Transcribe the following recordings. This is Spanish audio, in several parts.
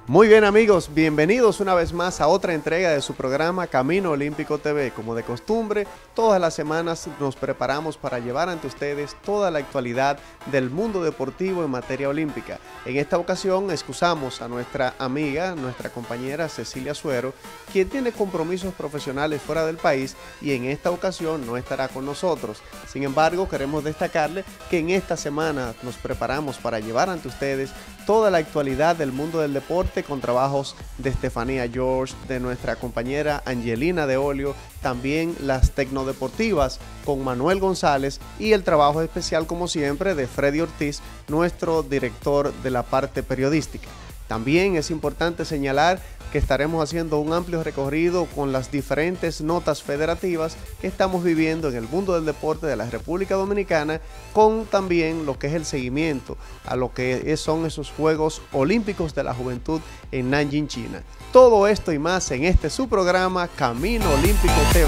Muy bien amigos, bienvenidos una vez más a otra entrega de su programa Camino Olímpico TV. Como de costumbre, todas las semanas nos preparamos para llevar ante ustedes toda la actualidad del mundo deportivo en materia olímpica. En esta ocasión excusamos a nuestra amiga, nuestra compañera Cecilia Suero, quien tiene compromisos profesionales fuera del país y en esta ocasión no estará con nosotros. Sin embargo, queremos destacarle que en esta semana nos preparamos para llevar ante ustedes toda la actualidad del mundo del deporte con trabajos de Estefanía George, de nuestra compañera Angelina de Olio, también las tecnodeportivas con Manuel González y el trabajo especial como siempre de Freddy Ortiz, nuestro director de la parte periodística. También es importante señalar que estaremos haciendo un amplio recorrido con las diferentes notas federativas que estamos viviendo en el mundo del deporte de la República Dominicana, con también lo que es el seguimiento a lo que son esos Juegos Olímpicos de la Juventud en Nanjing, China. Todo esto y más en este su programa Camino Olímpico TV.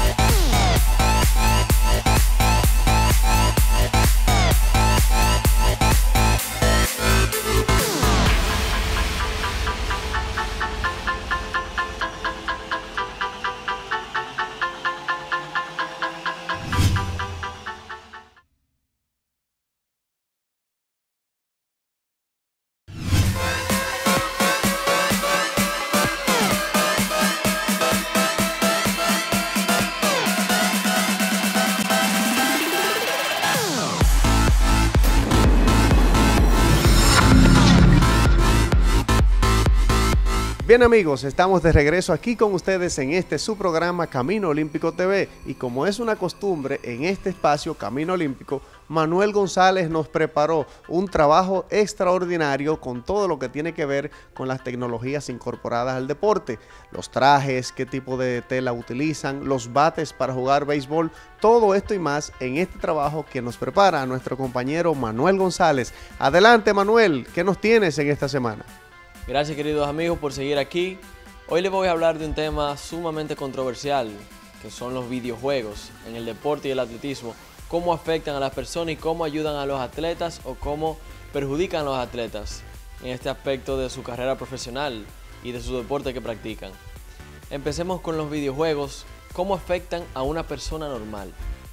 Bien amigos, estamos de regreso aquí con ustedes en este su programa Camino Olímpico TV y como es una costumbre en este espacio Camino Olímpico, Manuel González nos preparó un trabajo extraordinario con todo lo que tiene que ver con las tecnologías incorporadas al deporte, los trajes, qué tipo de tela utilizan, los bates para jugar béisbol, todo esto y más en este trabajo que nos prepara nuestro compañero Manuel González. Adelante Manuel, ¿qué nos tienes en esta semana? Gracias queridos amigos por seguir aquí. Hoy les voy a hablar de un tema sumamente controversial, que son los videojuegos en el deporte y el atletismo. Cómo afectan a las personas y cómo ayudan a los atletas o cómo perjudican a los atletas en este aspecto de su carrera profesional y de su deporte que practican. Empecemos con los videojuegos. ¿Cómo afectan a una persona normal?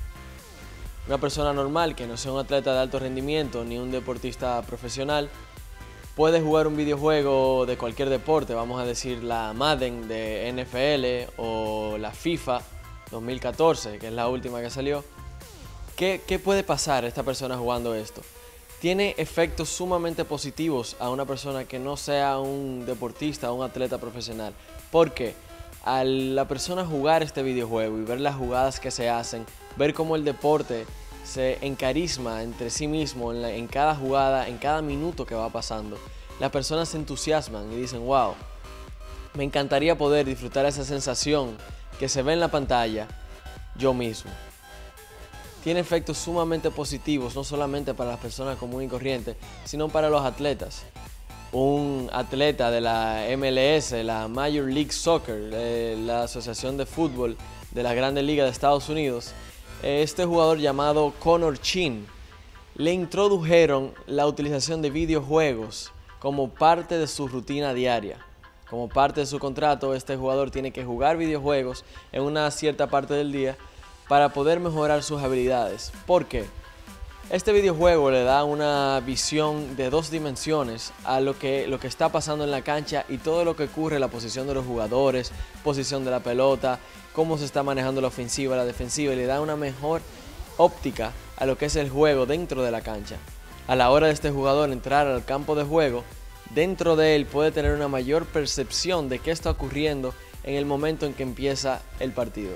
Una persona normal que no sea un atleta de alto rendimiento ni un deportista profesional puede jugar un videojuego de cualquier deporte, vamos a decir la Madden de NFL o la FIFA 2014, que es la última que salió. ¿Qué puede pasar a esta persona jugando esto? Tiene efectos sumamente positivos a una persona que no sea un deportista o un atleta profesional. Porque al la persona jugar este videojuego y ver las jugadas que se hacen, ver cómo el deporte se encarisma entre sí mismo en cada jugada, en cada minuto que va pasando, las personas se entusiasman y dicen, wow, me encantaría poder disfrutar esa sensación que se ve en la pantalla yo mismo. Tiene efectos sumamente positivos, no solamente para las personas comunes y corrientes, sino para los atletas. Un atleta de la MLS, la Major League Soccer, la Asociación de Fútbol de las Grandes Ligas de Estados Unidos, este jugador llamado Connor Chin, le introdujeron la utilización de videojuegos como parte de su rutina diaria. Como parte de su contrato, este jugador tiene que jugar videojuegos en una cierta parte del día para poder mejorar sus habilidades. ¿Por qué? Este videojuego le da una visión de dos dimensiones a lo que está pasando en la cancha y todo lo que ocurre, la posición de los jugadores, posición de la pelota, cómo se está manejando la ofensiva, la defensiva, y le da una mejor óptica a lo que es el juego dentro de la cancha. A la hora de este jugador entrar al campo de juego, dentro de él puede tener una mayor percepción de qué está ocurriendo en el momento en que empieza el partido.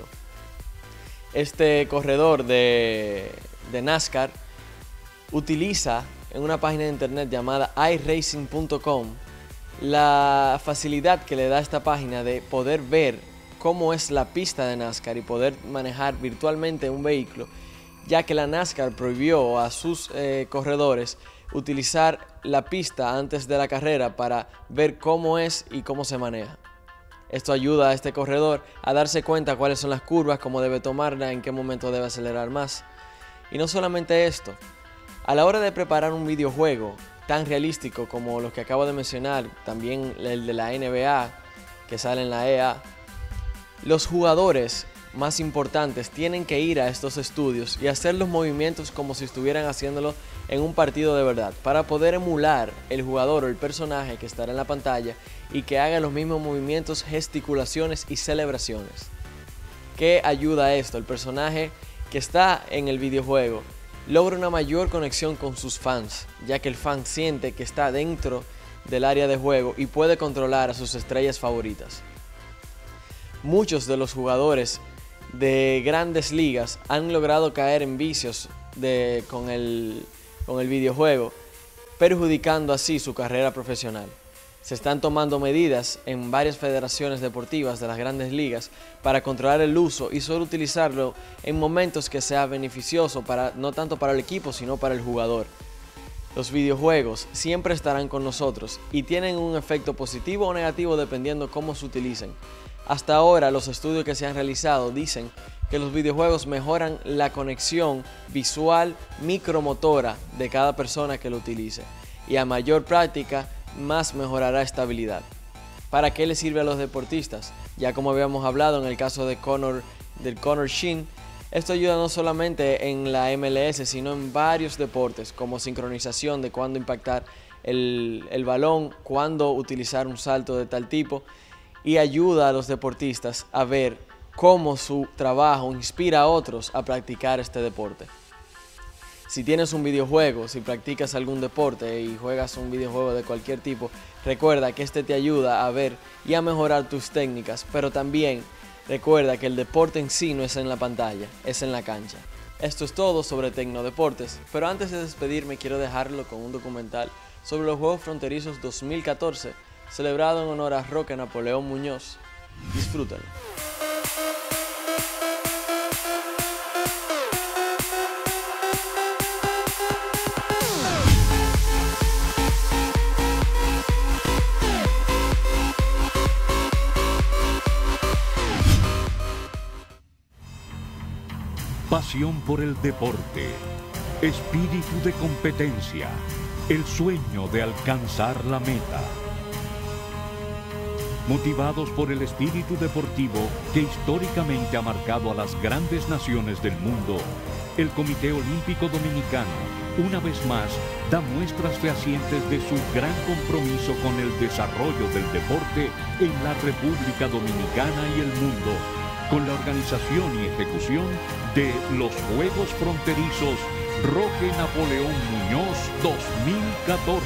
Este corredor de NASCAR utiliza en una página de internet llamada iRacing.com la facilidad que le da esta página de poder ver cómo es la pista de NASCAR y poder manejar virtualmente un vehículo, ya que la NASCAR prohibió a sus corredores utilizar la pista antes de la carrera para ver cómo es y cómo se maneja. Esto ayuda a este corredor a darse cuenta cuáles son las curvas, cómo debe tomarla, en qué momento debe acelerar más. Y no solamente esto, a la hora de preparar un videojuego, tan realístico como los que acabo de mencionar, también el de la NBA, que sale en la EA, los jugadores más importantes tienen que ir a estos estudios y hacer los movimientos como si estuvieran haciéndolo en un partido de verdad, para poder emular el jugador o el personaje que estará en la pantalla y que haga los mismos movimientos, gesticulaciones y celebraciones. ¿Qué ayuda a esto? El personaje que está en el videojuego logra una mayor conexión con sus fans, ya que el fan siente que está dentro del área de juego y puede controlar a sus estrellas favoritas. Muchos de los jugadores de grandes ligas han logrado caer en vicios con el videojuego, perjudicando así su carrera profesional. Se están tomando medidas en varias federaciones deportivas de las grandes ligas para controlar el uso y solo utilizarlo en momentos que sea beneficioso no tanto para el equipo sino para el jugador. Los videojuegos siempre estarán con nosotros y tienen un efecto positivo o negativo dependiendo cómo se utilicen. Hasta ahora los estudios que se han realizado dicen que los videojuegos mejoran la conexión visual micromotora de cada persona que lo utilice y a mayor práctica más mejorará estabilidad. ¿Para qué le sirve a los deportistas? Ya como habíamos hablado en el caso del Conor Shin, esto ayuda no solamente en la MLS sino en varios deportes como sincronización de cuándo impactar el balón, cuándo utilizar un salto de tal tipo, y ayuda a los deportistas a ver cómo su trabajo inspira a otros a practicar este deporte. Si tienes un videojuego, si practicas algún deporte y juegas un videojuego de cualquier tipo, recuerda que este te ayuda a ver y a mejorar tus técnicas, pero también recuerda que el deporte en sí no es en la pantalla, es en la cancha. Esto es todo sobre Tecnodeportes, pero antes de despedirme quiero dejarlo con un documental sobre los Juegos Fronterizos 2014, celebrado en honor a Roque Napoleón Muñoz. Disfrútenlo. Pasión por el deporte, espíritu de competencia, el sueño de alcanzar la meta. Motivados por el espíritu deportivo que históricamente ha marcado a las grandes naciones del mundo, el Comité Olímpico Dominicano, una vez más, da muestras fehacientes de su gran compromiso con el desarrollo del deporte en la República Dominicana y el mundo, con la organización y ejecución de los Juegos Fronterizos Roque Napoleón Muñoz 2014.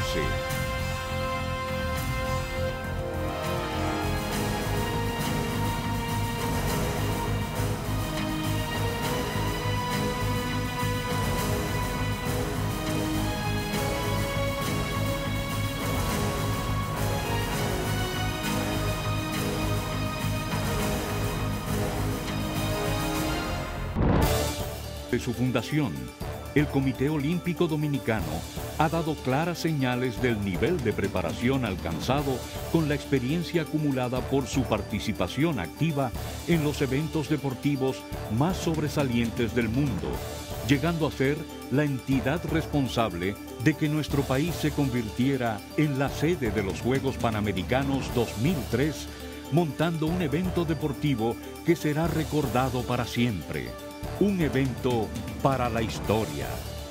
De su fundación, el Comité Olímpico Dominicano ha dado claras señales del nivel de preparación alcanzado con la experiencia acumulada por su participación activa en los eventos deportivos más sobresalientes del mundo, llegando a ser la entidad responsable de que nuestro país se convirtiera en la sede de los Juegos Panamericanos 2003, montando un evento deportivo que será recordado para siempre. Un evento para la historia.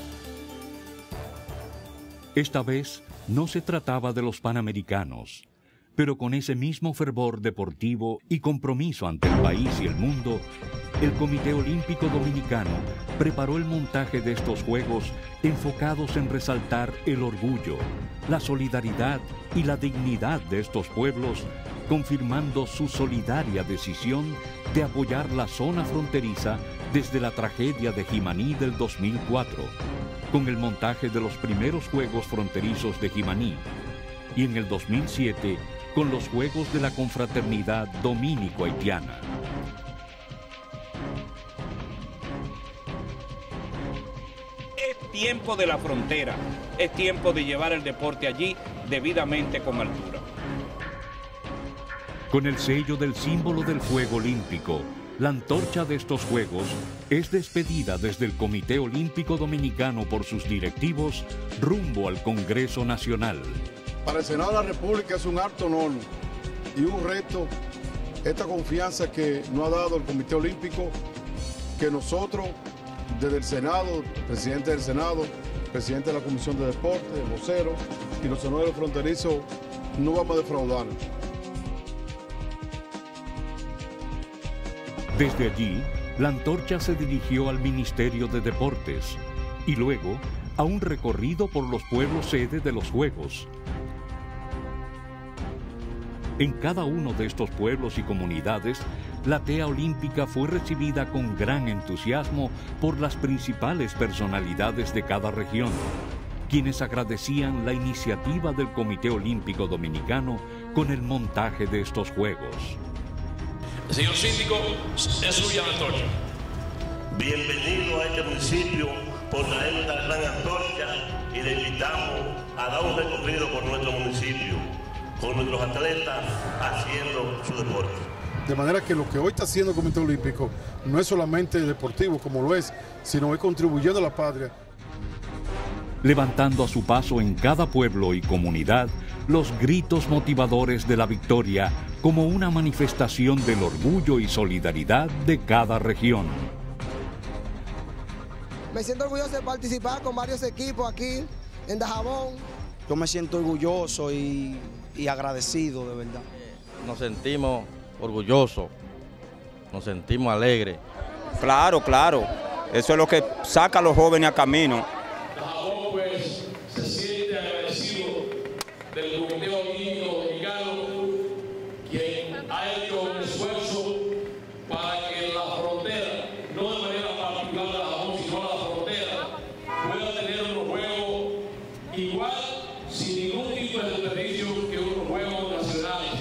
Esta vez no se trataba de los Panamericanos, pero con ese mismo fervor deportivo y compromiso ante el país y el mundo, el Comité Olímpico Dominicano preparó el montaje de estos Juegos enfocados en resaltar el orgullo, la solidaridad y la dignidad de estos pueblos, confirmando su solidaria decisión de apoyar la zona fronteriza desde la tragedia de Jimaní del 2004, con el montaje de los primeros Juegos Fronterizos de Jimaní, y en el 2007 con los Juegos de la Confraternidad Dominico-Haitiana. Es tiempo de la frontera, es tiempo de llevar el deporte allí debidamente con altura. Con el sello del símbolo del fuego olímpico, la antorcha de estos Juegos es despedida desde el Comité Olímpico Dominicano por sus directivos rumbo al Congreso Nacional. Para el Senado de la República es un alto honor y un reto esta confianza que nos ha dado el Comité Olímpico, que nosotros desde el Senado, el presidente del Senado, el presidente de la Comisión de Deportes, el vocero y los senadores fronterizos no vamos a defraudar. Desde allí, la antorcha se dirigió al Ministerio de Deportes y luego a un recorrido por los pueblos sede de los Juegos. En cada uno de estos pueblos y comunidades, la tea olímpica fue recibida con gran entusiasmo por las principales personalidades de cada región, quienes agradecían la iniciativa del Comité Olímpico Dominicano con el montaje de estos Juegos. Señor síndico, es suya la antorcha. Bienvenido a este municipio por traer esta gran antorcha y le invitamos a dar un recorrido por nuestro municipio, con nuestros atletas haciendo su deporte. De manera que lo que hoy está haciendo el Comité Olímpico no es solamente deportivo como lo es, sino es contribuyendo a la patria. Levantando a su paso en cada pueblo y comunidad los gritos motivadores de la victoria como una manifestación del orgullo y solidaridad de cada región. Me siento orgulloso de participar con varios equipos aquí en Dajabón. Yo me siento orgulloso y agradecido, de verdad. Nos sentimos orgullosos, nos sentimos alegres. Claro, claro. Eso es lo que saca a los jóvenes a camino. Dajabón, pues, se siente agradecido del Comité Olímpico Dominicano, quien ha hecho un esfuerzo para que la frontera, no de manera particular de Dajabón, sino la frontera, pueda tener unos juegos igual, sin ningún tipo de desperdicio que unos juegos nacionales.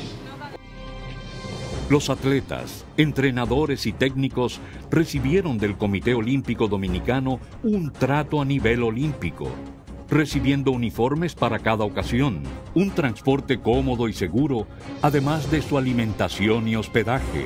Los atletas, entrenadores y técnicos recibieron del Comité Olímpico Dominicano un trato a nivel olímpico, recibiendo uniformes para cada ocasión, un transporte cómodo y seguro, además de su alimentación y hospedaje.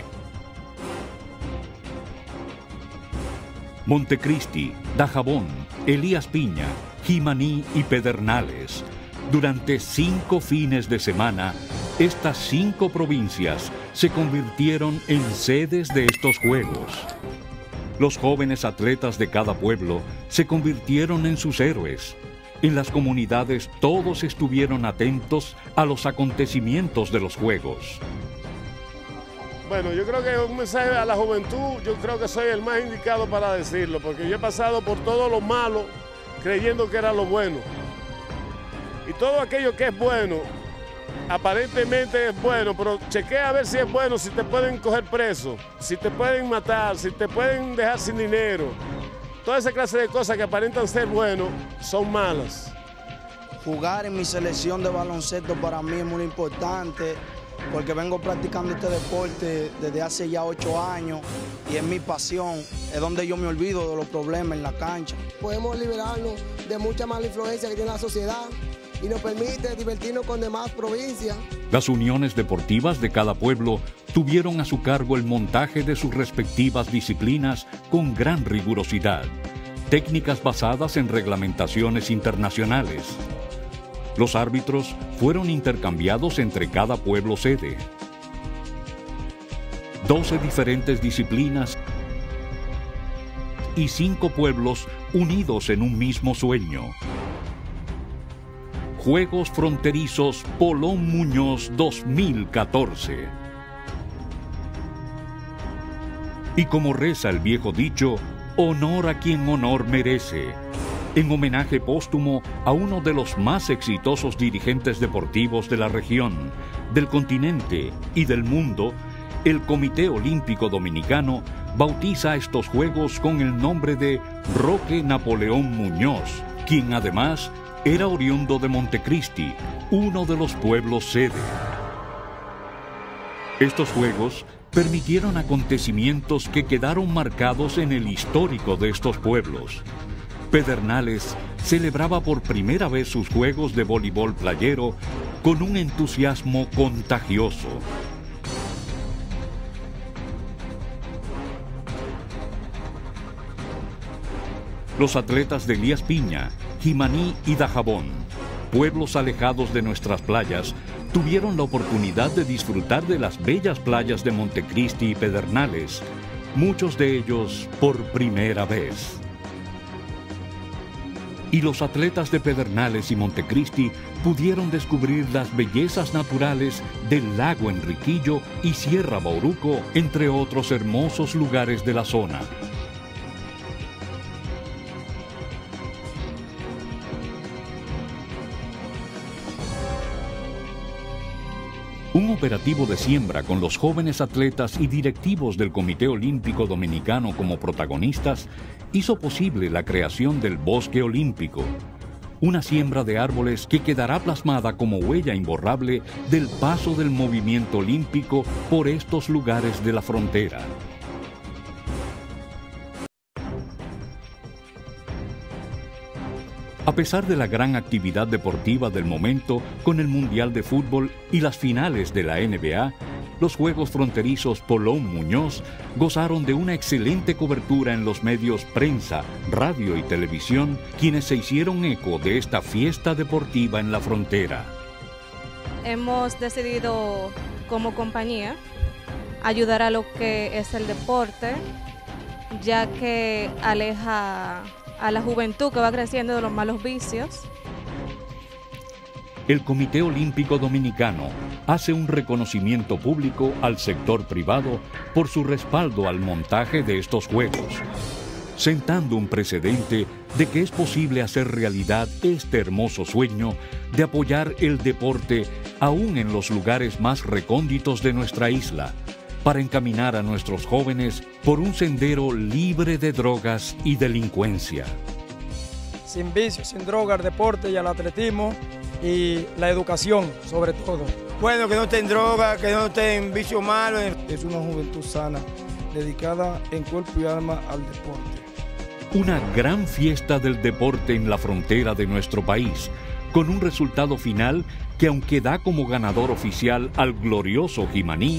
Montecristi, Dajabón, Elías Piña, Jimaní y Pedernales. Durante 5 fines de semana, estas 5 provincias se convirtieron en sedes de estos Juegos. Los jóvenes atletas de cada pueblo se convirtieron en sus héroes. En las comunidades todos estuvieron atentos a los acontecimientos de los Juegos. Bueno, yo creo que un mensaje a la juventud, yo creo que soy el más indicado para decirlo, porque yo he pasado por todo lo malo creyendo que era lo bueno. Y todo aquello que es bueno, aparentemente es bueno, pero chequea a ver si es bueno, si te pueden coger preso, si te pueden matar, si te pueden dejar sin dinero. Toda esa clase de cosas que aparentan ser buenos son malas. Jugar en mi selección de baloncesto para mí es muy importante porque vengo practicando este deporte desde hace ya 8 años y es mi pasión, es donde yo me olvido de los problemas en la cancha. Podemos liberarnos de mucha mala influencia que tiene la sociedad y nos permite divertirnos con demás provincias. Las uniones deportivas de cada pueblo tuvieron a su cargo el montaje de sus respectivas disciplinas con gran rigurosidad, técnicas basadas en reglamentaciones internacionales. Los árbitros fueron intercambiados entre cada pueblo sede. 12 diferentes disciplinas y 5 pueblos unidos en un mismo sueño. Juegos Fronterizos Polón Muñoz 2014. Y como reza el viejo dicho, honor a quien honor merece. En homenaje póstumo a uno de los más exitosos dirigentes deportivos de la región, del continente y del mundo, el Comité Olímpico Dominicano bautiza estos Juegos con el nombre de Roque Napoleón Muñoz, quien además era oriundo de Montecristi, uno de los pueblos sede. Estos Juegos permitieron acontecimientos que quedaron marcados en el histórico de estos pueblos. Pedernales celebraba por primera vez sus Juegos de voleibol playero con un entusiasmo contagioso. los atletas de Elías Piña, Jimaní y Dajabón, pueblos alejados de nuestras playas, tuvieron la oportunidad de disfrutar de las bellas playas de Montecristi y Pedernales, muchos de ellos por primera vez. Y los atletas de Pedernales y Montecristi pudieron descubrir las bellezas naturales del lago Enriquillo y Sierra Bauruco, entre otros hermosos lugares de la zona. Un operativo de siembra con los jóvenes atletas y directivos del Comité Olímpico Dominicano como protagonistas hizo posible la creación del Bosque Olímpico, una siembra de árboles que quedará plasmada como huella imborrable del paso del movimiento olímpico por estos lugares de la frontera. A pesar de la gran actividad deportiva del momento con el Mundial de Fútbol y las finales de la NBA, los Juegos Fronterizos Polón Muñoz gozaron de una excelente cobertura en los medios prensa, radio y televisión, quienes se hicieron eco de esta fiesta deportiva en la frontera. Hemos decidido como compañía ayudar a lo que es el deporte, ya que aleja a la juventud que va creciendo de los malos vicios. El Comité Olímpico Dominicano hace un reconocimiento público al sector privado por su respaldo al montaje de estos Juegos, sentando un precedente de que es posible hacer realidad este hermoso sueño de apoyar el deporte aún en los lugares más recónditos de nuestra isla, para encaminar a nuestros jóvenes por un sendero libre de drogas y delincuencia. Sin vicios, sin drogas, el deporte y el atletismo y la educación sobre todo. Bueno, que no estén drogas, que no estén vicios malos. Es una juventud sana, dedicada en cuerpo y alma al deporte. Una gran fiesta del deporte en la frontera de nuestro país, con un resultado final que, aunque da como ganador oficial al glorioso Jimaní,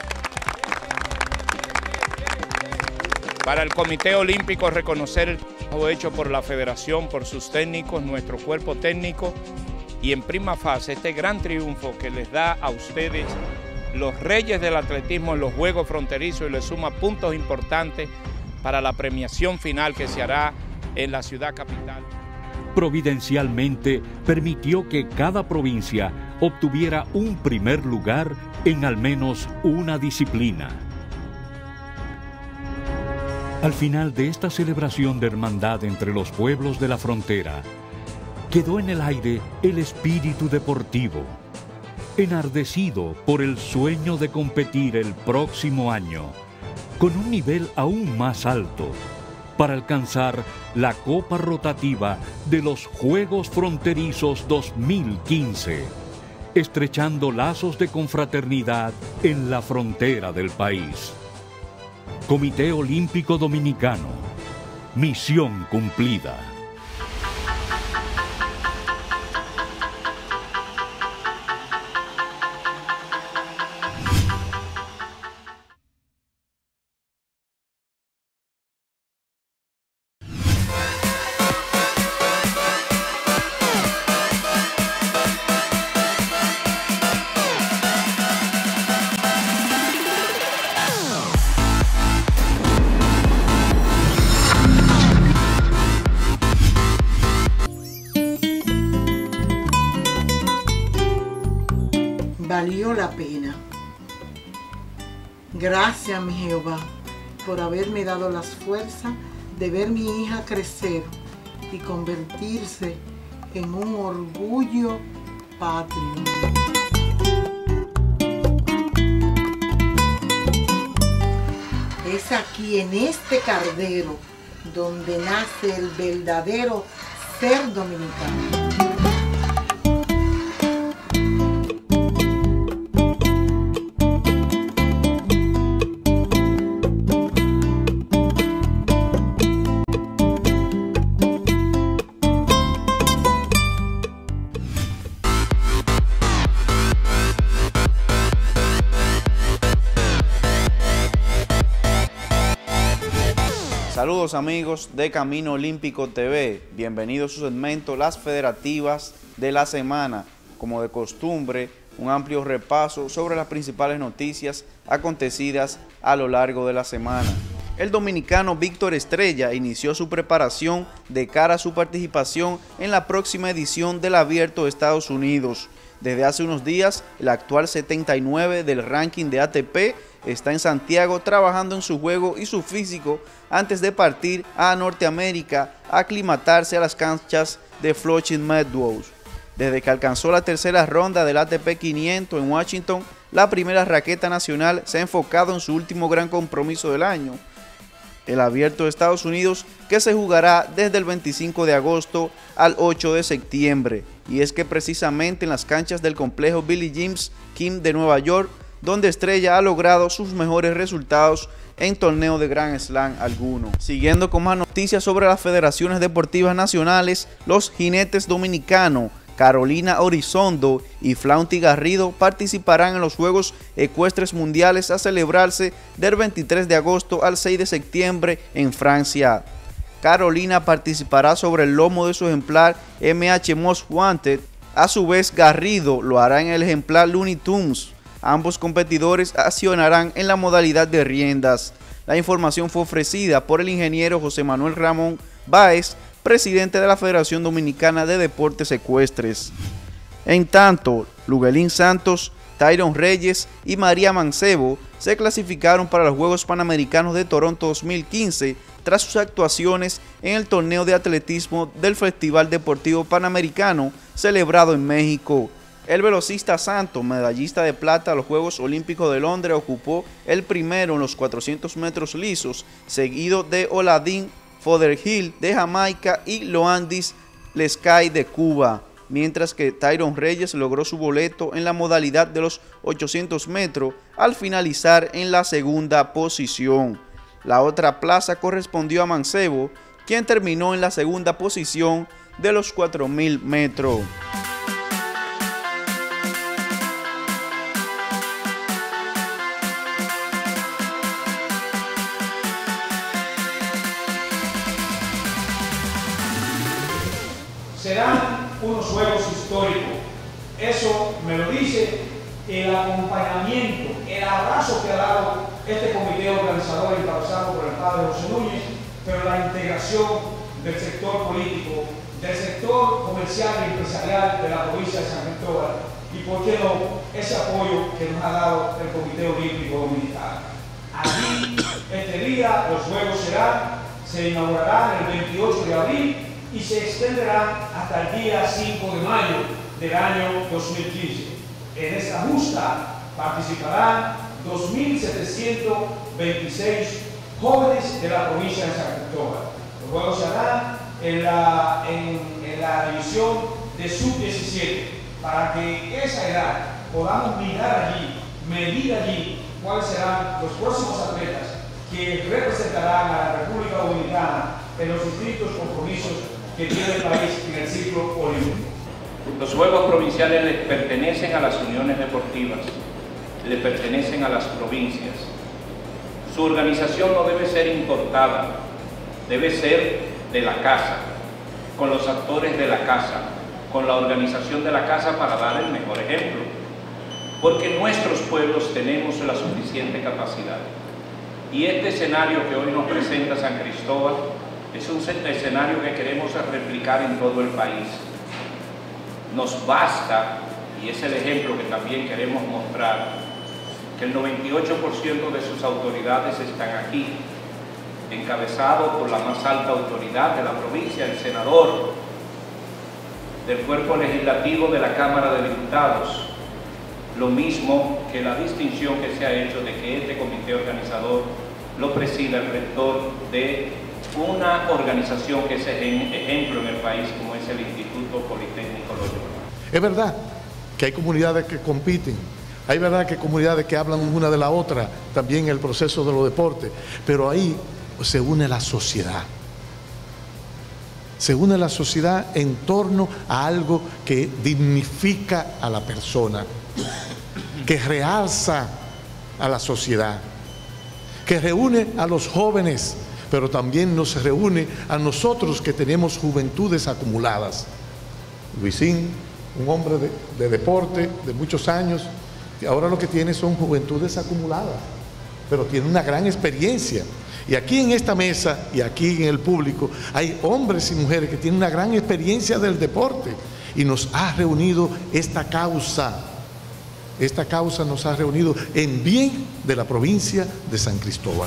para el Comité Olímpico reconocer el trabajo hecho por la Federación, por sus técnicos, nuestro cuerpo técnico, y en prima fase este gran triunfo que les da a ustedes los reyes del atletismo en los Juegos Fronterizos y les suma puntos importantes para la premiación final que se hará en la ciudad capital. Providencialmente permitió que cada provincia obtuviera un primer lugar en al menos una disciplina. Al final de esta celebración de hermandad entre los pueblos de la frontera, quedó en el aire el espíritu deportivo, enardecido por el sueño de competir el próximo año, con un nivel aún más alto, para alcanzar la Copa Rotativa de los Juegos Fronterizos 2015, estrechando lazos de confraternidad en la frontera del país. Comité Olímpico Dominicano, misión cumplida. Valió la pena. Gracias, mi Jehová, por haberme dado las fuerzas de ver mi hija crecer y convertirse en un orgullo patrio. Es aquí, en este cardero, donde nace el verdadero ser dominicano. Saludos amigos de Camino Olímpico TV, bienvenidos a su segmento Las Federativas de la Semana. Como de costumbre, un amplio repaso sobre las principales noticias acontecidas a lo largo de la semana. El dominicano Víctor Estrella inició su preparación de cara a su participación en la próxima edición del Abierto de Estados Unidos. Desde hace unos días, el actual 79 del ranking de ATP está en Santiago trabajando en su juego y su físico antes de partir a Norteamérica a aclimatarse a las canchas de Flushing Meadows. Desde que alcanzó la tercera ronda del ATP 500 en Washington, la primera raqueta nacional se ha enfocado en su último gran compromiso del año, el Abierto de Estados Unidos, que se jugará desde el 25 de agosto al 8 de septiembre. Y es que precisamente en las canchas del complejo Billie Jean King de Nueva York, donde Estrella ha logrado sus mejores resultados en torneo de Grand Slam alguno. Siguiendo con más noticias sobre las federaciones deportivas nacionales, los jinetes dominicanos Carolina Horizondo y Flaunty Garrido participarán en los Juegos Ecuestres Mundiales a celebrarse del 23 de agosto al 6 de septiembre en Francia. Carolina participará sobre el lomo de su ejemplar MH Most Wanted, a su vez Garrido lo hará en el ejemplar Looney Tunes. Ambos competidores accionarán en la modalidad de riendas. La información fue ofrecida por el ingeniero José Manuel Ramón Báez, presidente de la Federación Dominicana de Deportes Ecuestres. En tanto, Luguelín Santos, Tyron Reyes y María Mancebo se clasificaron para los Juegos Panamericanos de Toronto 2015 tras sus actuaciones en el torneo de atletismo del Festival Deportivo Panamericano celebrado en México. El velocista Santos, medallista de plata a los Juegos Olímpicos de Londres, ocupó el primero en los 400 metros lisos, seguido de Oladín Fothergill de Jamaica y Loandis Lescay de Cuba, mientras que Tyron Reyes logró su boleto en la modalidad de los 800 metros al finalizar en la segunda posición. La otra plaza correspondió a Mancebo, quien terminó en la segunda posición de los 4000 metros. Serán unos juegos históricos. Eso me lo dice el acompañamiento, el abrazo que ha dado este comité organizador encabezado por el padre José Núñez, pero la integración del sector político, del sector comercial y empresarial de la provincia de San Cristóbal y, por qué no, ese apoyo que nos ha dado el Comité Olímpico Dominicano. Allí, este día, los juegos se inaugurarán el 28 de abril y se extenderán hasta el día 5 de mayo del año 2015. En esta justa participarán 2.726 jóvenes de la provincia de San Cristóbal. Los juegos se harán en la división de sub-17 para que esa edad podamos mirar allí, medir allí cuáles serán los próximos atletas que representarán a la República Dominicana en los distintos compromisos que tiene el país en el ciclo olímpico. Los Juegos Provinciales les pertenecen a las uniones deportivas, le pertenecen a las provincias. Su organización no debe ser importada, debe ser de la casa, con los actores de la casa, con la organización de la casa para dar el mejor ejemplo. Porque nuestros pueblos tenemos la suficiente capacidad. Y este escenario que hoy nos presenta San Cristóbal es un escenario que queremos replicar en todo el país. Nos basta, y es el ejemplo que también queremos mostrar, que el 98% de sus autoridades están aquí, encabezado por la más alta autoridad de la provincia, el senador del cuerpo legislativo de la Cámara de Diputados, lo mismo que la distinción que se ha hecho de que este comité organizador lo presida el rector de una organización que es ejemplo en el país, como es el Instituto Politécnico Loyola. Es verdad que hay comunidades que compiten, hay verdad que hay comunidades que hablan una de la otra, también en el proceso de los deportes, pero ahí se une la sociedad. Se une la sociedad en torno a algo que dignifica a la persona, que realza a la sociedad, que reúne a los jóvenes pero también nos reúne a nosotros que tenemos juventudes acumuladas. Luisín, un hombre de deporte de muchos años, y ahora lo que tiene son juventudes acumuladas, pero tiene una gran experiencia. Y aquí en esta mesa y aquí en el público hay hombres y mujeres que tienen una gran experiencia del deporte y nos ha reunido esta causa. Esta causa nos ha reunido en bien de la provincia de San Cristóbal.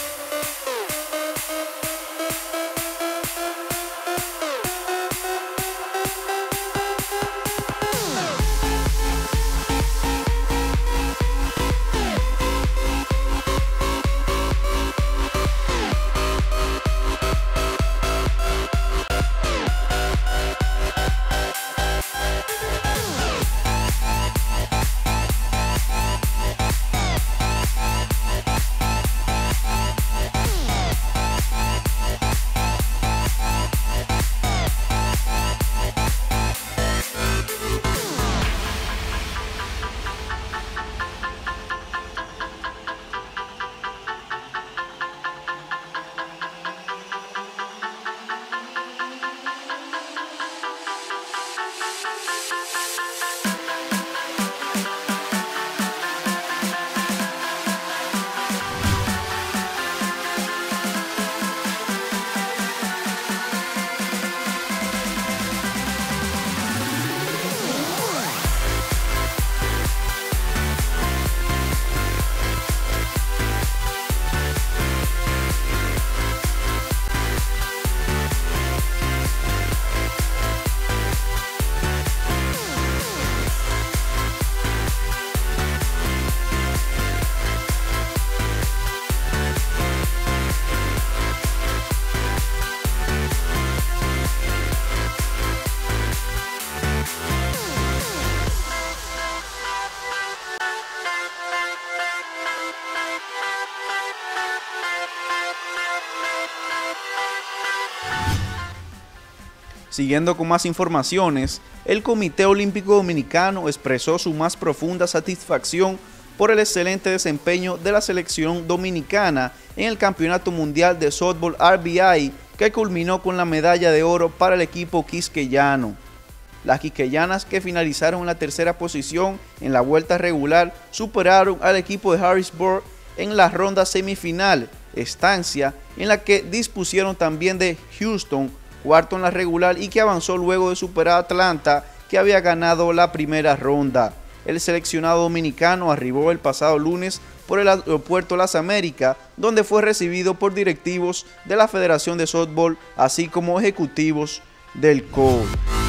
Siguiendo con más informaciones, el Comité Olímpico Dominicano expresó su más profunda satisfacción por el excelente desempeño de la selección dominicana en el Campeonato Mundial de Softball RBI, que culminó con la medalla de oro para el equipo quisqueyano. Las quisqueyanas, que finalizaron en la tercera posición en la vuelta regular, superaron al equipo de Harrisburg en la ronda semifinal, estancia en la que dispusieron también de Houston, cuarto en la regular, y que avanzó luego de superar a Atlanta, que había ganado la primera ronda. El seleccionado dominicano arribó el pasado lunes por el aeropuerto Las Américas, donde fue recibido por directivos de la Federación de Softball, así como ejecutivos del COI.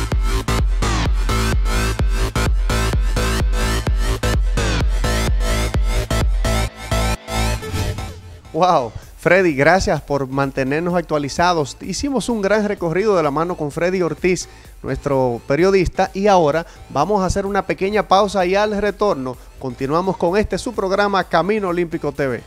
Wow, Freddy, gracias por mantenernos actualizados. Hicimos un gran recorrido de la mano con Freddy Ortiz, nuestro periodista, y ahora vamos a hacer una pequeña pausa y al retorno continuamos con su programa Camino Olímpico TV.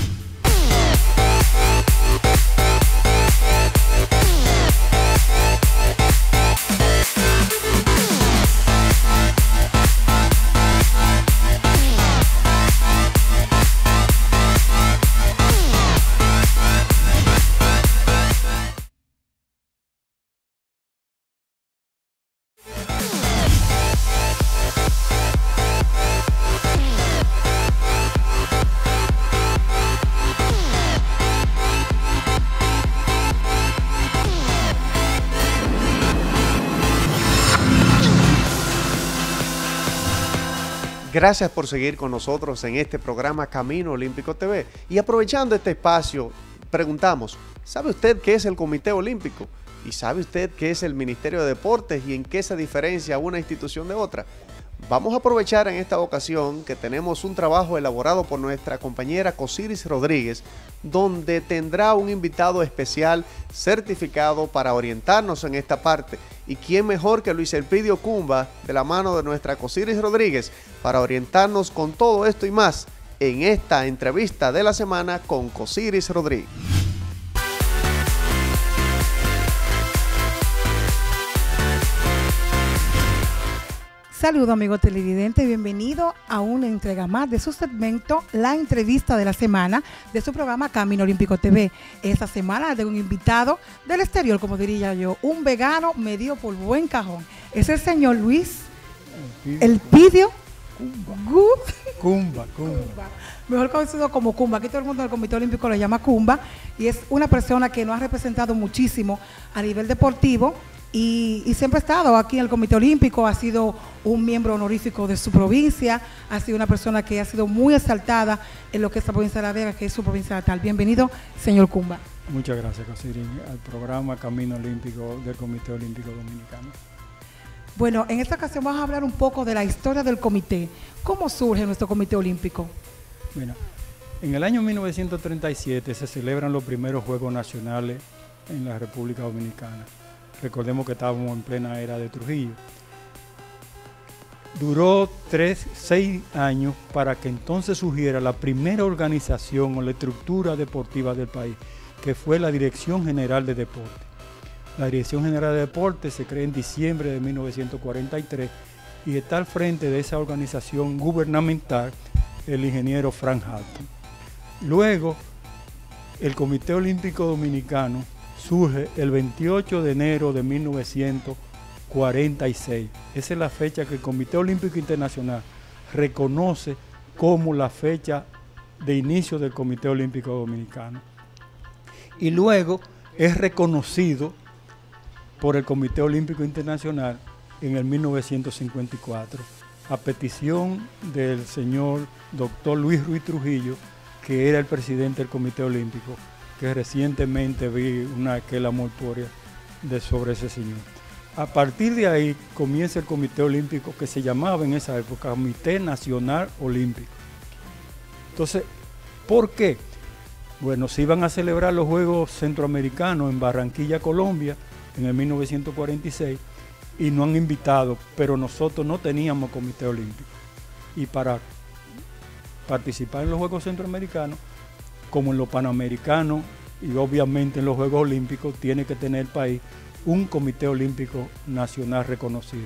Gracias por seguir con nosotros en este programa Camino Olímpico TV. Y aprovechando este espacio, preguntamos, ¿sabe usted qué es el Comité Olímpico? ¿Y sabe usted qué es el Ministerio de Deportes y en qué se diferencia una institución de otra? Vamos a aprovechar en esta ocasión que tenemos un trabajo elaborado por nuestra compañera Cosiris Rodríguez, donde tendrá un invitado especial certificado para orientarnos en esta parte. ¿Y quién mejor que Luis Elpidio Cumba, de la mano de nuestra Cosiris Rodríguez, para orientarnos con todo esto y más en esta entrevista de la semana con Cosiris Rodríguez? Saludos amigos televidentes, bienvenido a una entrega más de su segmento, la entrevista de la semana de su programa Camino Olímpico TV. Esta semana tengo un invitado del exterior, como diría yo, un vegano medio por buen cajón. Es el señor Luis Elpidio Cumba. Mejor conocido como Cumba. Aquí todo el mundo del Comité Olímpico lo llama Cumba y es una persona que nos ha representado muchísimo a nivel deportivo y siempre ha estado aquí en el Comité Olímpico, ha sido un miembro honorífico de su provincia, ha sido una persona que ha sido muy exaltada en lo que es la provincia de La Vega, que es su provincia natal. Bienvenido, señor Cumba. Muchas gracias, Cosirín, al programa Camino Olímpico del Comité Olímpico Dominicano. Bueno, en esta ocasión vamos a hablar un poco de la historia del comité. ¿Cómo surge nuestro Comité Olímpico? Mira, en el año 1937 se celebran los primeros Juegos Nacionales en la República Dominicana. Recordemos que estábamos en plena era de Trujillo. Duró 6 años para que entonces surgiera la primera organización o la estructura deportiva del país, que fue la Dirección General de Deportes. La Dirección General de Deportes se crea en diciembre de 1943 y está al frente de esa organización gubernamental el ingeniero Frank Halton. Luego, el Comité Olímpico Dominicano surge el 28 de enero de 1946. Esa es la fecha que el Comité Olímpico Internacional reconoce como la fecha de inicio del Comité Olímpico Dominicano. Y luego es reconocido por el Comité Olímpico Internacional en el 1954, a petición del señor doctor Luis Ruiz Trujillo, que era el presidente del Comité Olímpico, que recientemente vi una quela mortuoria sobre ese señor. A partir de ahí comienza el Comité Olímpico, que se llamaba en esa época Comité Nacional Olímpico. Entonces, ¿por qué? Bueno, se iban a celebrar los Juegos Centroamericanos en Barranquilla, Colombia, en el 1946, y nos han invitado, pero nosotros no teníamos Comité Olímpico. Y para participar en los Juegos Centroamericanos, como en los Panamericanos y obviamente en los Juegos Olímpicos, tiene que tener el país un Comité Olímpico Nacional reconocido.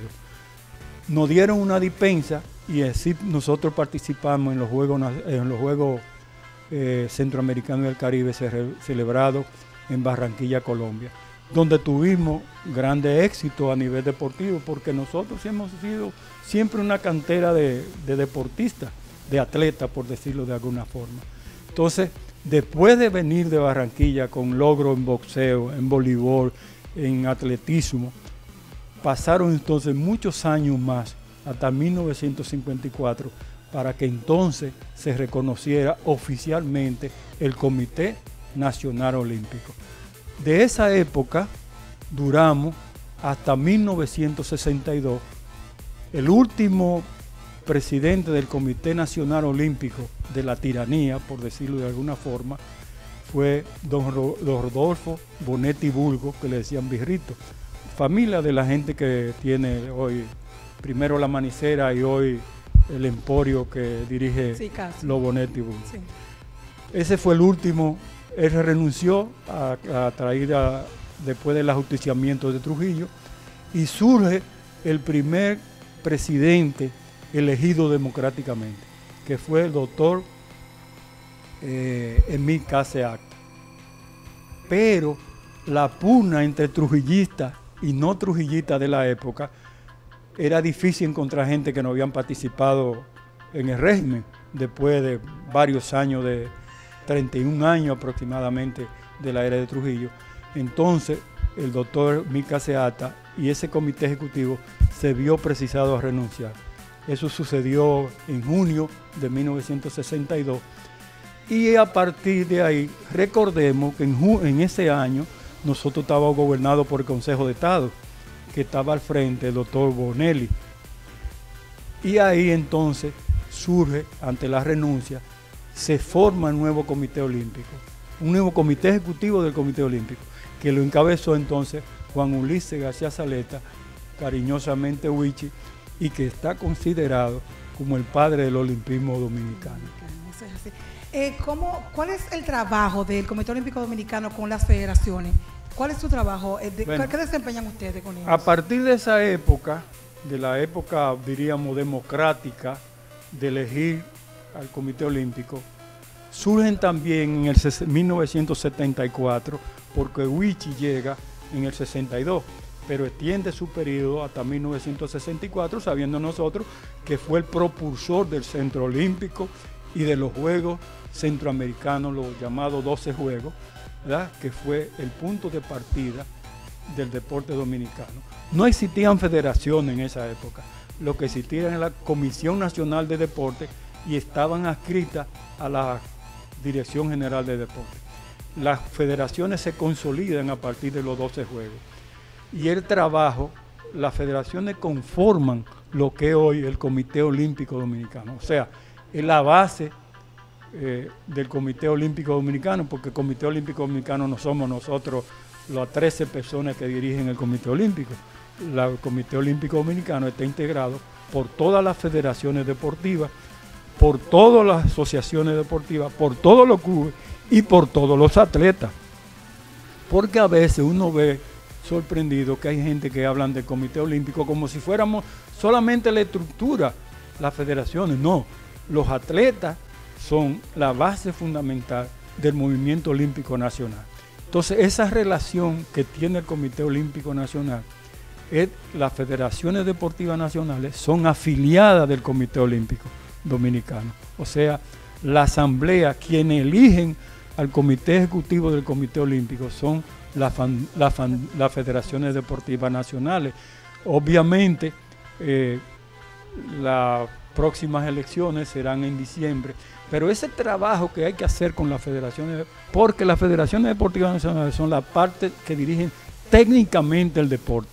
Nos dieron una dispensa y así nosotros participamos en los Juegos Centroamericanos y del Caribe celebrados en Barranquilla, Colombia, donde tuvimos grande éxito a nivel deportivo, porque nosotros hemos sido siempre una cantera de deportistas, de atletas, por decirlo de alguna forma. Entonces, después de venir de Barranquilla con logros en boxeo, en voleibol, en atletismo, pasaron entonces muchos años más, hasta 1954, para que entonces se reconociera oficialmente el Comité Nacional Olímpico. De esa época duramos hasta 1962. El último presidente del Comité Nacional Olímpico de la tiranía, por decirlo de alguna forma, fue don Rodolfo Bonetti Bulgo, que le decían Birrito, familia de la gente que tiene hoy, primero la Manicera y hoy el emporio que dirige los Bonetti Bulgo. Sí. Ese fue el último. Él renunció después del ajusticiamiento de Trujillo y surge el primer presidente elegido democráticamente, que fue el doctor Emil Caseac. Pero la pugna entre trujillistas y no trujillistas de la época, era difícil encontrar gente que no habían participado en el régimen después de varios años, de 31 años aproximadamente de la era de Trujillo. Entonces el doctor Emil Caseac y ese comité ejecutivo se vio precisado a renunciar. Eso sucedió en junio de 1962 y a partir de ahí recordemos que en ese año nosotros estábamos gobernados por el Consejo de Estado, que estaba al frente el doctor Bonelli, y ahí entonces surge, ante la renuncia, se forma el nuevo Comité Olímpico, un nuevo Comité Ejecutivo del Comité Olímpico, que lo encabezó entonces Juan Ulises García Saleta, cariñosamente Huichi, y que está considerado como el padre del olimpismo dominicano. ¿Cuál es el trabajo del Comité Olímpico Dominicano con las federaciones? ¿Cuál es su trabajo? Bueno, ¿Qué desempeñan ustedes con ellos? A partir de esa época, de la época, diríamos, democrática de elegir al Comité Olímpico, surgen también en el 1974, porque Huichi llega en el 62, pero extiende su periodo hasta 1964, sabiendo nosotros que fue el propulsor del Centro Olímpico y de los Juegos Centroamericanos, los llamados 12 Juegos, ¿verdad?, que fue el punto de partida del deporte dominicano. No existían federaciones en esa época, lo que existía era la Comisión Nacional de Deporte y estaban adscritas a la Dirección General de Deporte. Las federaciones se consolidan a partir de los 12 Juegos. Y el trabajo, las federaciones conforman lo que es hoy el Comité Olímpico Dominicano. O sea, es la base del Comité Olímpico Dominicano, porque el Comité Olímpico Dominicano no somos nosotros las 13 personas que dirigen el Comité Olímpico. El Comité Olímpico Dominicano está integrado por todas las federaciones deportivas, por todas las asociaciones deportivas, por todos los clubes y por todos los atletas. Porque a veces uno ve sorprendido que hay gente que hablan del Comité Olímpico como si fuéramos solamente la estructura, las federaciones. No, los atletas son la base fundamental del movimiento olímpico nacional. Entonces, esa relación que tiene el Comité Olímpico Nacional, las federaciones deportivas nacionales son afiliadas del Comité Olímpico Dominicano. O sea, la asamblea, quienes eligen al Comité Ejecutivo del Comité Olímpico son las federaciones deportivas nacionales. Obviamente, las próximas elecciones serán en diciembre, pero ese trabajo que hay que hacer con las federaciones, porque las federaciones deportivas nacionales son la parte que dirigen técnicamente el deporte.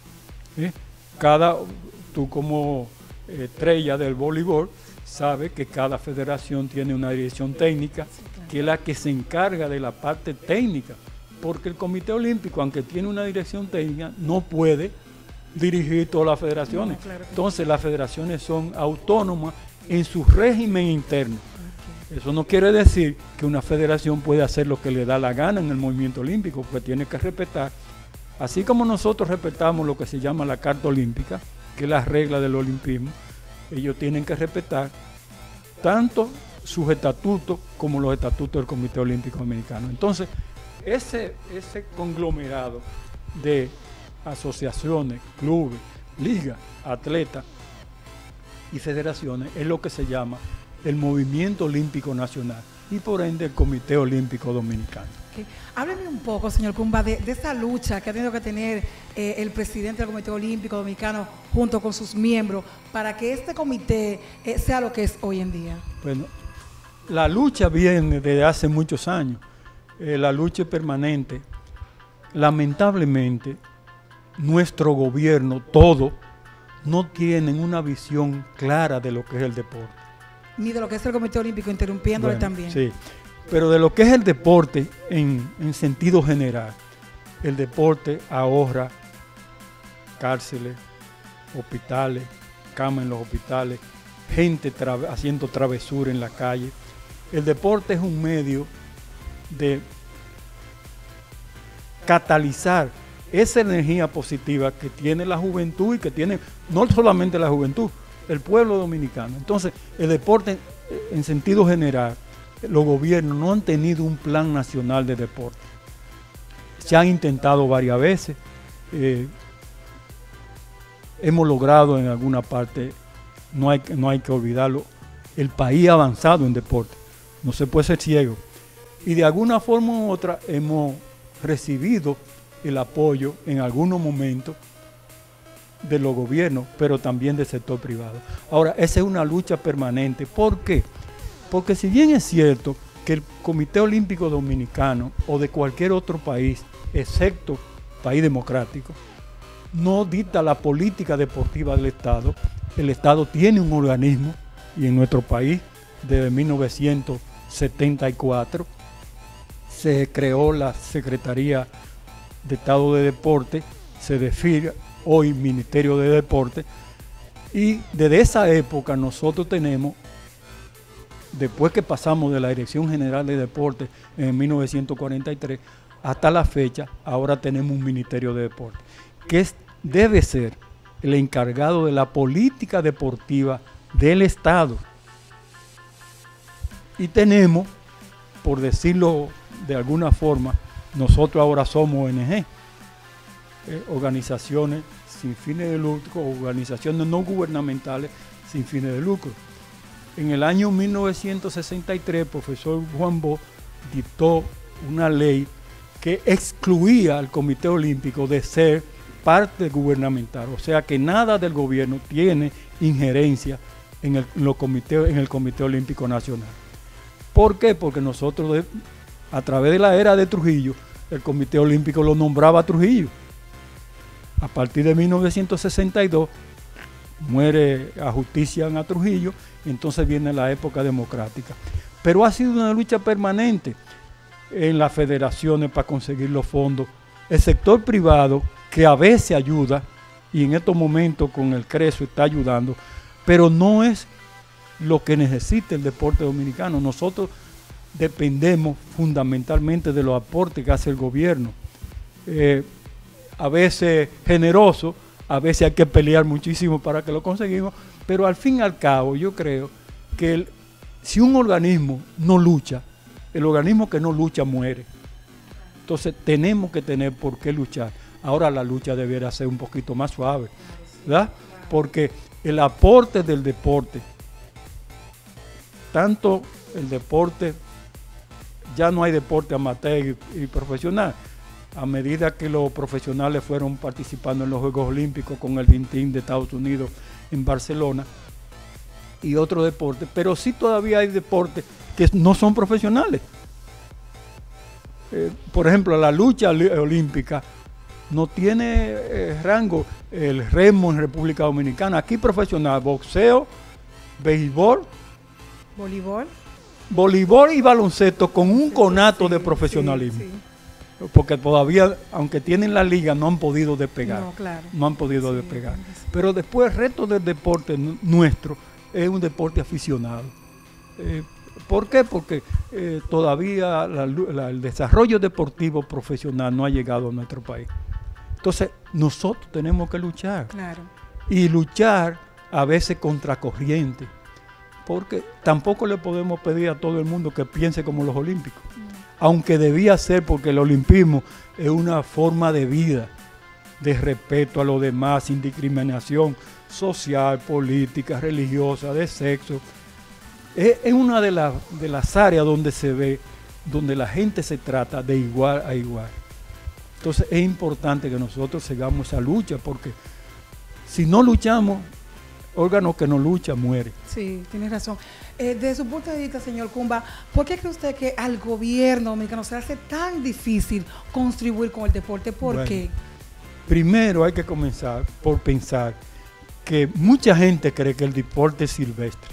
Tú como estrella del voleibol sabes que cada federación tiene una dirección técnica, que es la que se encarga de la parte técnica, porque el Comité Olímpico, aunque tiene una dirección técnica, no puede dirigir todas las federaciones. No, claro. Entonces las federaciones son autónomas en su régimen interno. Eso no quiere decir que una federación puede hacer lo que le da la gana en el movimiento olímpico, porque tiene que respetar, así como nosotros respetamos lo que se llama la Carta Olímpica, que es la regla del olimpismo, ellos tienen que respetar tanto sus estatutos como los estatutos del Comité Olímpico Dominicano. Entonces, ese conglomerado de asociaciones, clubes, ligas, atletas y federaciones es lo que se llama el Movimiento Olímpico Nacional y por ende el Comité Olímpico Dominicano. Okay. Hábleme un poco, señor Cumba, de esa lucha que ha tenido que tener el presidente del Comité Olímpico Dominicano junto con sus miembros para que este comité sea lo que es hoy en día. Bueno, la lucha viene desde hace muchos años. La lucha es permanente. Lamentablemente, nuestro gobierno, todo, no tienen una visión clara de lo que es el deporte. Ni de lo que es el Comité Olímpico, interrumpiéndole también. Sí, pero de lo que es el deporte en sentido general. El deporte ahorra cárceles, hospitales, camas en los hospitales, gente haciendo travesura en la calle. El deporte es un medio de catalizar esa energía positiva que tiene la juventud y que tiene no solamente la juventud, el pueblo dominicano. Entonces, el deporte en sentido general, los gobiernos no han tenido un plan nacional de deporte. Se han intentado varias veces, hemos logrado en alguna parte, no hay que olvidarlo, el país ha avanzado en deporte, no se puede ser ciego. Y de alguna forma u otra hemos recibido el apoyo en algunos momentos de los gobiernos, pero también del sector privado. Ahora, esa es una lucha permanente. ¿Por qué? Porque si bien es cierto que el Comité Olímpico Dominicano o de cualquier otro país, excepto país democrático, no dicta la política deportiva del Estado, el Estado tiene un organismo, y en nuestro país, desde 1974, se creó la Secretaría de Estado de Deporte, se define hoy Ministerio de Deporte, y desde esa época nosotros tenemos, después que pasamos de la Dirección General de Deporte en 1943 hasta la fecha, ahora tenemos un Ministerio de Deporte, que debe ser el encargado de la política deportiva del Estado. Y tenemos, por decirlo de alguna forma, nosotros ahora somos ONG, organizaciones sin fines de lucro, organizaciones no gubernamentales sin fines de lucro. En el año 1963, el profesor Juan Bosch dictó una ley que excluía al Comité Olímpico de ser parte gubernamental, o sea que nada del gobierno tiene injerencia en el Comité Olímpico Nacional. ¿Por qué? Porque nosotros, a través de la era de Trujillo, el Comité Olímpico lo nombraba Trujillo. A partir de 1962 muere, ajustician a Trujillo, y entonces viene la época democrática. Pero ha sido una lucha permanente en las federaciones para conseguir los fondos. El sector privado, que a veces ayuda, y en estos momentos con el CRESO está ayudando, pero no es lo que necesita el deporte dominicano. Nosotros dependemos fundamentalmente de los aportes que hace el gobierno. A veces generoso, a veces hay que pelear muchísimo para que lo conseguimos, pero al fin y al cabo yo creo que si un organismo no lucha, el organismo que no lucha muere. Entonces tenemos que tener por qué luchar. Ahora la lucha debería ser un poquito más suave, ¿verdad? Porque el aporte del deporte, tanto el deporte, ya no hay deporte amateur y profesional. A medida que los profesionales fueron participando en los Juegos Olímpicos con el Dream Team de Estados Unidos en Barcelona y otros deportes, pero sí todavía hay deportes que no son profesionales. Por ejemplo, la lucha olímpica no tiene rango. El remo en República Dominicana, aquí profesional, boxeo, béisbol, voleibol y baloncesto con un conato de profesionalismo. Porque todavía, aunque tienen la liga, no han podido despegar. No, claro. No han podido despegar. Pero después el resto del deporte nuestro es un deporte aficionado. ¿Por qué? Porque todavía el desarrollo deportivo profesional no ha llegado a nuestro país. Entonces, nosotros tenemos que luchar. Claro. Y luchar a veces contracorriente. Porque tampoco le podemos pedir a todo el mundo que piense como los olímpicos. Aunque debía ser, porque el olimpismo es una forma de vida, de respeto a los demás, sin discriminación social, política, religiosa, de sexo. Es una de las áreas donde se ve, donde la gente se trata de igual a igual. Entonces es importante que nosotros sigamos esa lucha, porque si no luchamos, órgano que no lucha muere. Sí, tienes razón. Desde su punto de vista, señor Cumba, ¿por qué cree usted que al gobierno dominicano se hace tan difícil contribuir con el deporte? ¿Por qué? Primero hay que comenzar por pensar que mucha gente cree que el deporte es silvestre.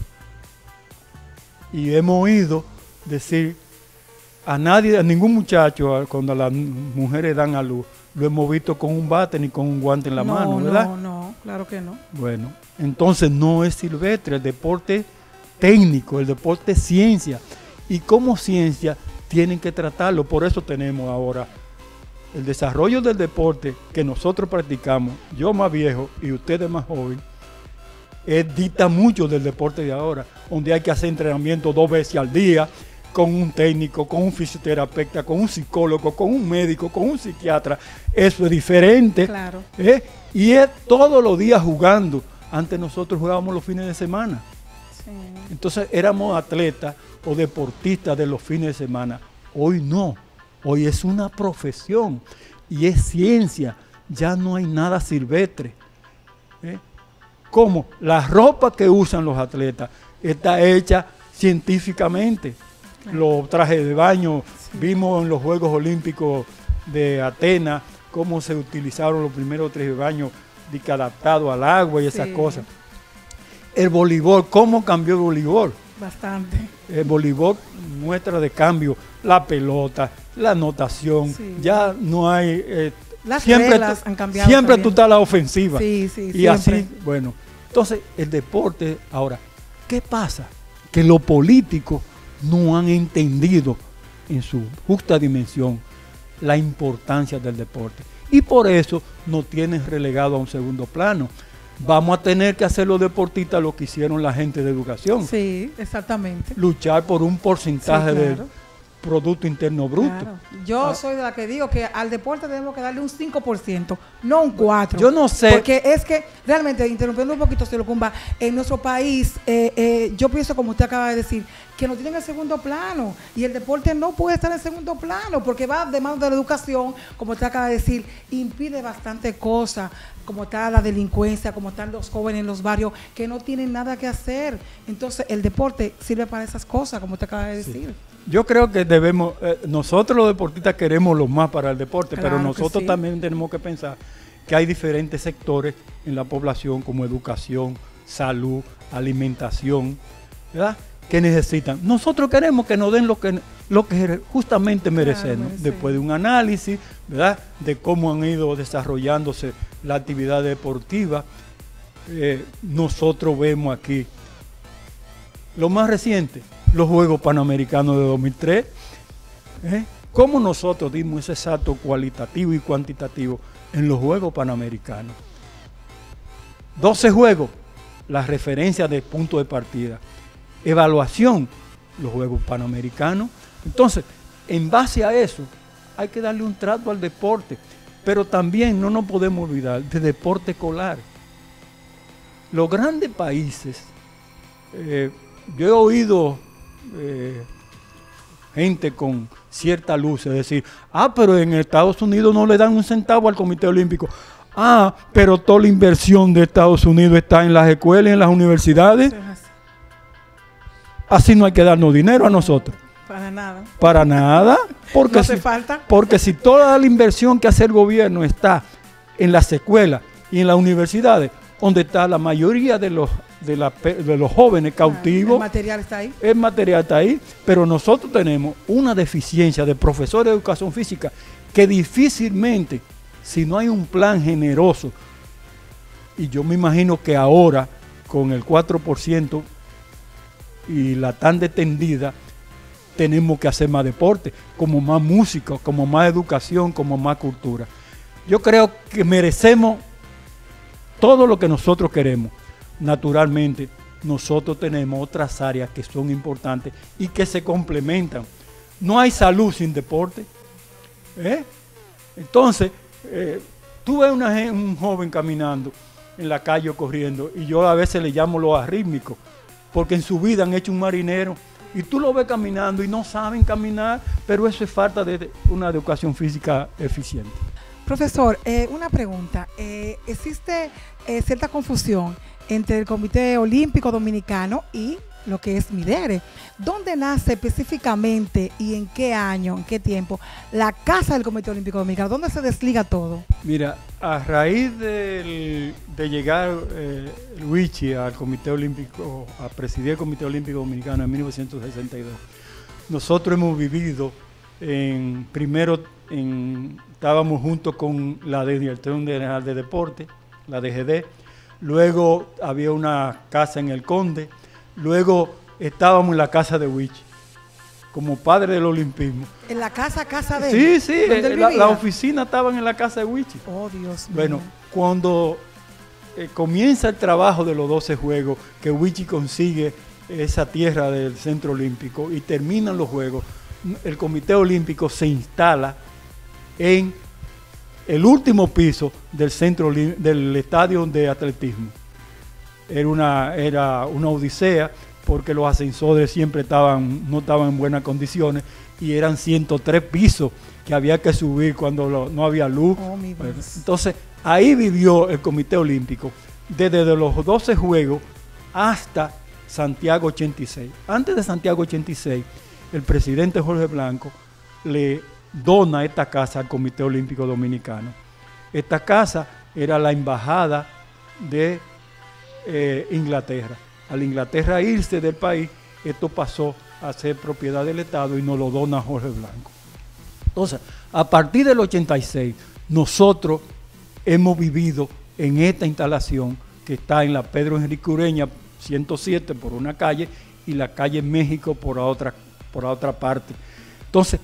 Y hemos oído decir a nadie, a ningún muchacho, cuando las mujeres dan a luz, lo hemos visto con un bate ni con un guante en la mano, ¿verdad? No, claro que no. Bueno, entonces no es silvestre, el deporte técnico, el deporte es ciencia, y como ciencia tienen que tratarlo. Por eso tenemos ahora el desarrollo del deporte que nosotros practicamos, yo más viejo y ustedes más joven, dicta mucho del deporte de ahora, donde hay que hacer entrenamiento 2 veces al día, con un técnico, con un fisioterapeuta, con un psicólogo, con un médico, con un psiquiatra. Eso es diferente. Claro. Y es todos los días jugando. Antes nosotros jugábamos los fines de semana. Sí. Entonces éramos atletas o deportistas de los fines de semana. Hoy no. Hoy es una profesión y es ciencia. Ya no hay nada silvestre. Como la ropa que usan los atletas está hecha científicamente. Los trajes de baño, vimos en los Juegos Olímpicos de Atenas cómo se utilizaron los primeros trajes de baño adaptados al agua y esas cosas. El voleibol, ¿cómo cambió el voleibol? Bastante. El voleibol muestra de cambio la pelota, la anotación, ya no hay... Las reglas han cambiado. Siempre también. Tú estás a la ofensiva. Sí, y siempre. Así, bueno. Entonces, el deporte, ahora, ¿qué pasa? Que los políticos no han entendido en su justa dimensión la importancia del deporte. Y por eso nos tienen relegado a un segundo plano. vamos a tener que hacer los deportistas lo que hicieron la gente de educación. Sí, exactamente. Luchar por un porcentaje Sí, claro. del Producto Interno Bruto. Claro. Yo soy de la que digo que al deporte tenemos que darle un 5%, no un 4%. Yo no sé. Porque es que realmente, interrumpiendo un poquito, señor Cumba, en nuestro país, yo pienso, como usted acaba de decir, que nos tienen en segundo plano. Y el deporte no puede estar en segundo plano, porque va de mano de la educación, como usted acaba de decir, impide bastante cosas, como está la delincuencia, como están los jóvenes en los barrios, que no tienen nada que hacer. Entonces, el deporte sirve para esas cosas, como usted acaba de decir. Yo creo que debemos, nosotros los deportistas queremos lo más para el deporte, Claro pero que nosotros sí. también tenemos que pensar que hay diferentes sectores en la población como educación, salud, alimentación, ¿verdad? Que necesitan. Nosotros queremos que nos den lo que justamente merecemos, merecemos. después de un análisis, ¿verdad? De cómo han ido desarrollándose la actividad deportiva. Nosotros vemos aquí lo más reciente, los Juegos Panamericanos de 2003, cómo nosotros dimos ese salto cualitativo y cuantitativo en los Juegos Panamericanos. 12 juegos, las referencias de punto de partida. Evaluación, los Juegos Panamericanos. Entonces, en base a eso, hay que darle un trato al deporte, pero también no nos podemos olvidar de deporte escolar. Los grandes países, yo he oído gente con cierta luz decir, pero en Estados Unidos no le dan un centavo al Comité Olímpico. Pero toda la inversión de Estados Unidos está en las escuelas y en las universidades. Así no hay que darnos dinero a nosotros. Para nada. Para nada. Porque, no hace falta. Porque si toda la inversión que hace el gobierno está en las escuelas y en las universidades, donde está la mayoría de los jóvenes cautivos. El material está ahí. El material está ahí, pero nosotros tenemos una deficiencia de profesores de educación física que difícilmente, si no hay un plan generoso, y yo me imagino que ahora con el 4% y la tan detendida, tenemos que hacer más deporte, como más música, como más educación, como más cultura. Yo creo que merecemos todo lo que nosotros queremos. Naturalmente, nosotros tenemos otras áreas que son importantes y que se complementan. No hay salud sin deporte. Entonces, tú ves un joven caminando en la calle o corriendo, y yo a veces le llamo los arrítmicos, porque en su vida han hecho un marinero, y tú lo ves caminando y no saben caminar, pero eso es falta de una educación física eficiente. Profesor, una pregunta. ¿Existe cierta confusión entre el Comité Olímpico Dominicano y lo que es Midere? ¿Dónde nace específicamente y en qué año, en qué tiempo, la casa del Comité Olímpico Dominicano? ¿Dónde se desliga todo? Mira, a raíz de llegar Luigi al Comité Olímpico, a presidir el Comité Olímpico Dominicano en 1962, nosotros hemos vivido estábamos juntos con la Dirección General de Deporte, la DGD, luego había una casa en El Conde, luego estábamos en la casa de Wichi, como padre del olimpismo. ¿En la casa de él? Sí, la oficina estaban en la casa de Wichi. Oh, Dios mío. Bueno, cuando comienza el trabajo de los 12 Juegos, que Wichi consigue esa tierra del Centro Olímpico y terminan los Juegos, el Comité Olímpico se instala en el último piso del estadio de atletismo. Era una odisea porque los ascensores siempre no estaban en buenas condiciones y eran 103 pisos que había que subir cuando no había luz. Entonces ahí vivió el Comité Olímpico desde los 12 Juegos hasta Santiago 86. Antes de Santiago 86, el presidente Jorge Blanco le dona esta casa al Comité Olímpico Dominicano. Esta casa era la embajada de Inglaterra. Al Inglaterra irse del país, esto pasó a ser propiedad del Estado y nos lo dona Jorge Blanco. Entonces, a partir del 86, nosotros hemos vivido en esta instalación que está en la Pedro Enrique Ureña 107 por una calle y la calle México por otra parte. Entonces,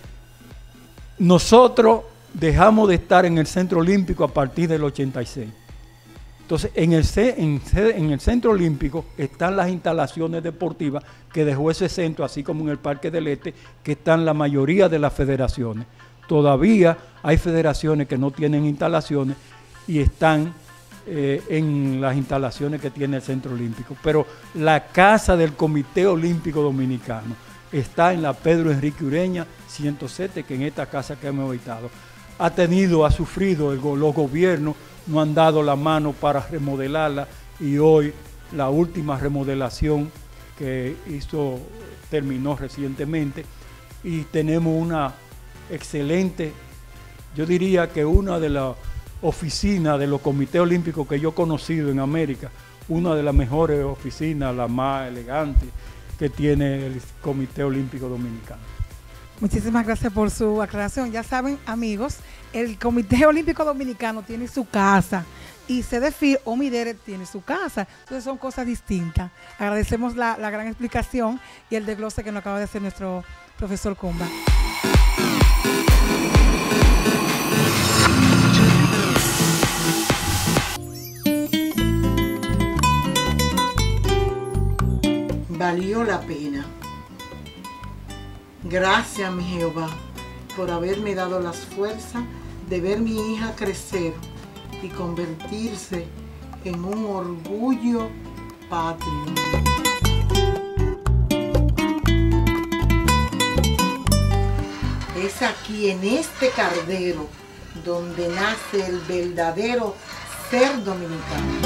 nosotros dejamos de estar en el Centro Olímpico a partir del 86. Entonces, en el Centro Olímpico están las instalaciones deportivas que dejó ese centro, así como en el Parque del Este, que están la mayoría de las federaciones. Todavía hay federaciones que no tienen instalaciones y están en las instalaciones que tiene el Centro Olímpico. Pero la casa del Comité Olímpico Dominicano está en la Pedro Enrique Ureña 107, que en esta casa que hemos habitado ha sufrido, los gobiernos no han dado la mano para remodelarla, y hoy la última remodelación que terminó recientemente, y tenemos una excelente, yo diría que una de las oficinas de los comités olímpicos que yo he conocido en América, una de las mejores oficinas, la más elegante que tiene el Comité Olímpico Dominicano. Muchísimas gracias por su aclaración. Ya saben, amigos, el Comité Olímpico Dominicano tiene su casa y CDFIR o Midere tiene su casa. Entonces son cosas distintas. Agradecemos la gran explicación y el desglose que nos acaba de hacer nuestro profesor Cumba. Valió la pena. Gracias, mi Jehová, por haberme dado las fuerzas de ver mi hija crecer y convertirse en un orgullo patrio. Es aquí, en este cardero, donde nace el verdadero ser dominicano.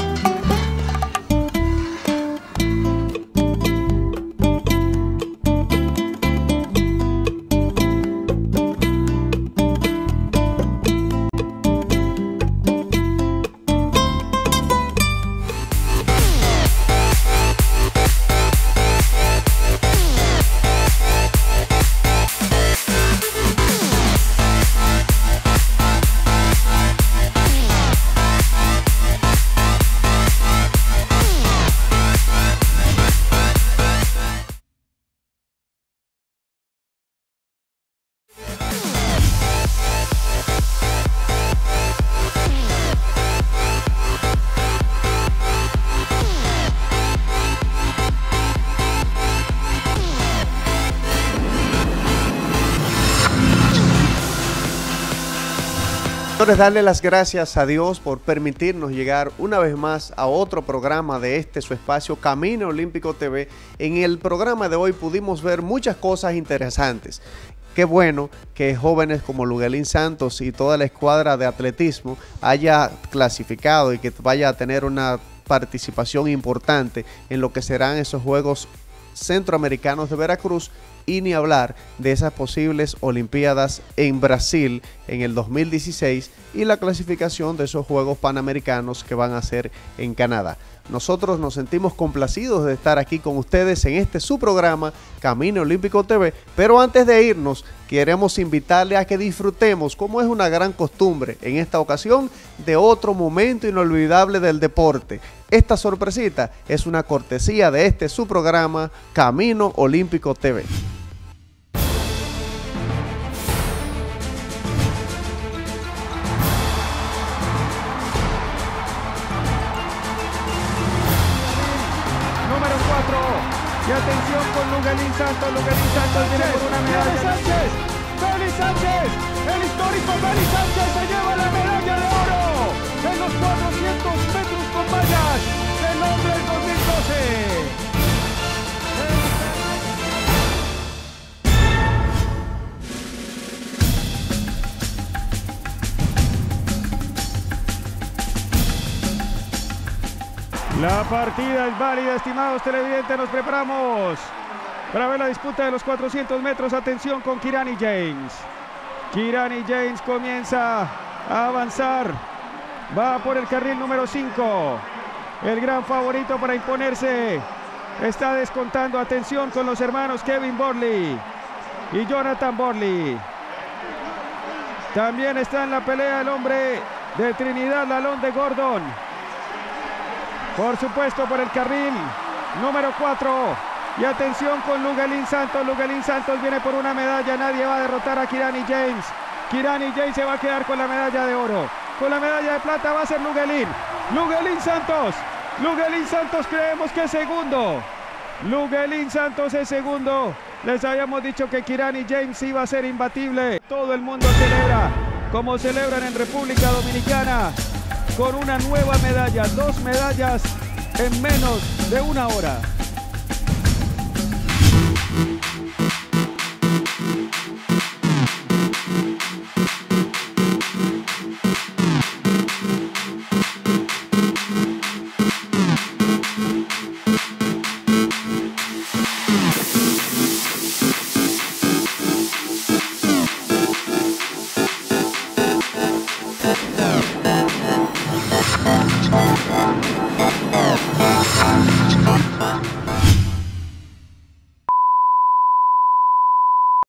Darle las gracias a Dios por permitirnos llegar una vez más a otro programa de su espacio Camino Olímpico TV. En el programa de hoy pudimos ver muchas cosas interesantes. Qué bueno que jóvenes como Luguelín Santos y toda la escuadra de atletismo haya clasificado y que vaya a tener una participación importante en lo que serán esos Juegos Centroamericanos de Veracruz, y ni hablar de esas posibles Olimpiadas en Brasil en el 2016 y la clasificación de esos Juegos Panamericanos que van a ser en Canadá. Nosotros nos sentimos complacidos de estar aquí con ustedes en su programa Camino Olímpico TV, pero antes de irnos queremos invitarle a que disfrutemos, como es una gran costumbre en esta ocasión, de otro momento inolvidable del deporte. Esta sorpresita es una cortesía de su programa Camino Olímpico TV. Y atención con Luguelín Santos viene por una medalla. Félix Sánchez, el histórico Félix Sánchez se lleva la medalla de oro en los 400 metros con vallas de Londres 2012. La partida es válida, estimados televidentes, nos preparamos para ver la disputa de los 400 metros. Atención con Kirani James. Kirani James comienza a avanzar, va por el carril número 5. El gran favorito para imponerse está descontando. Atención con los hermanos Kevin Borley y Jonathan Borley. También está en la pelea el hombre de Trinidad, Lalón de Gordon. Por supuesto por el carril número 4. Y atención con Luguelín Santos. Luguelín Santos viene por una medalla. Nadie va a derrotar a Kirani James. Kirani James se va a quedar con la medalla de oro. Con la medalla de plata va a ser Luguelín. Luguelín Santos. Luguelín Santos creemos que es segundo. Luguelín Santos es segundo. Les habíamos dicho que Kirani James iba a ser imbatible. Todo el mundo celebra, como celebran en República Dominicana, con una nueva medalla. 2 medallas en menos de una hora.